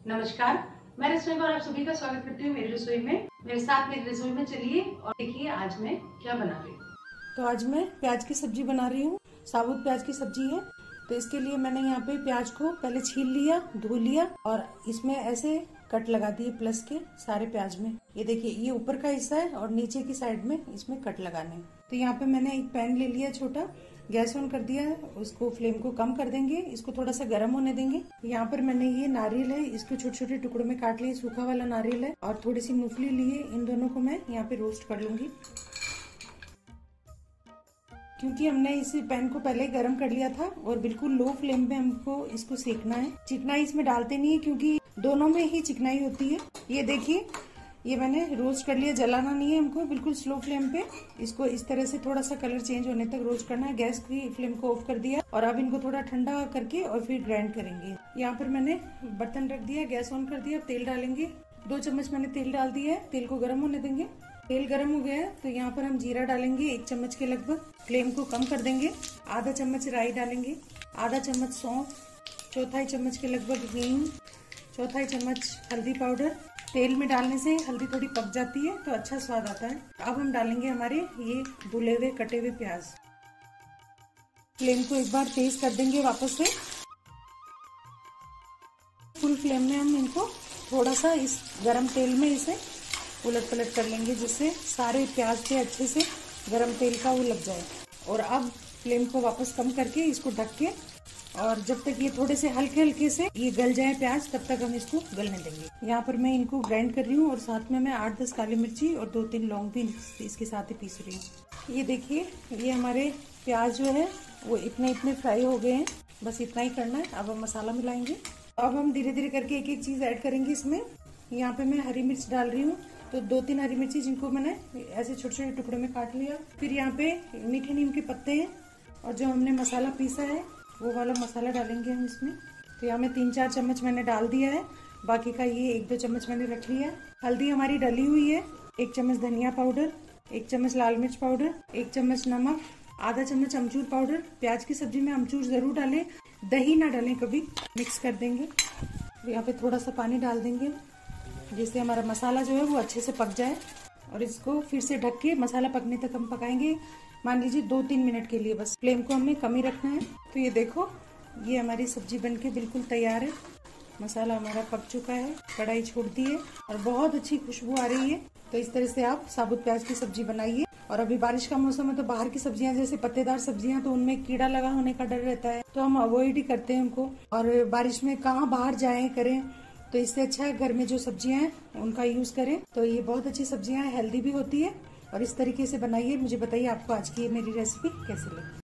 नमस्कार, मैं रसोई और आप सभी का स्वागत करती हूँ मेरी रसोई में। मेरे साथ मेरी रसोई में चलिए और देखिए आज मैं क्या बना रही हूँ। तो आज मैं प्याज की सब्जी बना रही हूँ। साबुत प्याज की सब्जी है, तो इसके लिए मैंने यहाँ पे प्याज को पहले छील लिया, धो लिया और इसमें ऐसे कट लगा दिए प्लस के सारे प्याज में। ये देखिए, ये ऊपर का हिस्सा है और नीचे की साइड में इसमें कट लगाने। तो यहाँ पे मैंने एक पैन ले लिया छोटा, गैस ऑन कर दिया है, उसको फ्लेम को कम कर देंगे, इसको थोड़ा सा गर्म होने देंगे। यहाँ पर मैंने ये नारियल है, इसको छोटे छोटे टुकड़ों में काट लिया, सूखा वाला नारियल है और थोड़ी सी मूंगफली लिए। इन दोनों को मैं यहाँ पे रोस्ट कर लूंगी। क्योंकि हमने इस पैन को पहले गर्म कर लिया था और बिल्कुल लो फ्लेम पे हमको इसको सेकना है। चिकनाई इसमें डालते नहीं है क्योंकि दोनों में ही चिकनाई होती है। ये देखिए, ये मैंने रोस्ट कर लिया, जलाना नहीं है हमको, बिल्कुल स्लो फ्लेम पे इसको इस तरह से थोड़ा सा कलर चेंज होने तक रोस्ट करना है। गैस की फ्लेम को ऑफ कर दिया और अब इनको थोड़ा ठंडा करके और फिर ग्राइंड करेंगे। यहाँ पर मैंने बर्तन रख दिया, गैस ऑन कर दिया, तेल डालेंगे। 2 चम्मच मैंने तेल डाल दिया है, तेल को गर्म होने देंगे। तेल गर्म हो गया है तो यहाँ पर हम जीरा डालेंगे 1 चम्मच के लगभग। फ्लेम को कम कर देंगे। आधा चम्मच राई डालेंगे, आधा चम्मच सौंफ, चौथाई चम्मच के लगभग हींग, चौथाई चम्मच हल्दी पाउडर। तेल में डालने से हल्दी थोड़ी पक जाती है तो अच्छा स्वाद आता है। अब हम डालेंगे हमारे ये धुले हुए कटे हुए प्याज। फ्लेम को एक बार तेज कर देंगे वापस से। फुल फ्लेम में हम इनको थोड़ा सा इस गरम तेल में इसे उलट पलट कर लेंगे, जिससे सारे प्याज पे अच्छे से गरम तेल का वो लग जाए। और अब फ्लेम को वापस कम करके इसको ढक के और जब तक ये थोड़े से हल्के हल्के से ये गल जाए प्याज, तब तक हम इसको गलने देंगे। यहाँ पर मैं इनको ग्राइंड कर रही हूँ और साथ में मैं 8-10 काली मिर्ची और 2-3 लौंग भी इसके साथ ही पीस रही हूँ। ये देखिए, ये हमारे प्याज जो है वो इतने फ्राई हो गए हैं, बस इतना ही करना है। अब हम मसाला मिलाएंगे। अब हम धीरे धीरे करके एक एक चीज ऐड करेंगे इसमें। यहाँ पे मैं हरी मिर्च डाल रही हूँ, तो 2-3 हरी मिर्ची जिनको मैंने ऐसे छोटे छोटे टुकड़ों में काट लिया। फिर यहाँ पे मीठे नीम के पत्ते हैं और जो हमने मसाला पीसा है वो वाला मसाला डालेंगे हम इसमें। तो यहाँ में 3-4 चम्मच मैंने डाल दिया है, बाकी का ये 1-2 चम्मच मैंने रख लिया है। हल्दी हमारी डली हुई है, 1 चम्मच धनिया पाउडर, 1 चम्मच लाल मिर्च पाउडर, 1 चम्मच नमक, आधा चम्मच अमचूर पाउडर। प्याज की सब्जी में अमचूर जरूर डालें, दही ना डालें कभी। मिक्स कर देंगे। यहाँ पे थोड़ा सा पानी डाल देंगे जिससे हमारा मसाला जो है वो अच्छे से पक जाए। और इसको फिर से ढक के मसाला पकने तक हम पकाएंगे, मान लीजिए 2-3 मिनट के लिए बस। फ्लेम को हमें कम ही रखना है। तो ये देखो, ये हमारी सब्जी बनके बिल्कुल तैयार है। मसाला हमारा पक चुका है, कढ़ाई छोड़ती है और बहुत अच्छी खुशबू आ रही है। तो इस तरह से आप साबुत प्याज की सब्जी बनाइए। और अभी बारिश का मौसम है तो बाहर की सब्जियां जैसे पत्तेदार सब्जियां तो उनमें कीड़ा लगा होने का डर रहता है, तो हम अवॉइड ही करते हैं उनको। और बारिश में कहाँ बाहर जाएं करें, तो इससे अच्छा है घर में जो सब्जियां हैं उनका यूज करें। तो ये बहुत अच्छी सब्जियां हैं, हेल्दी भी होती है। और इस तरीके से बनाइए। मुझे बताइए आपको आज की ये मेरी रेसिपी कैसी लगी।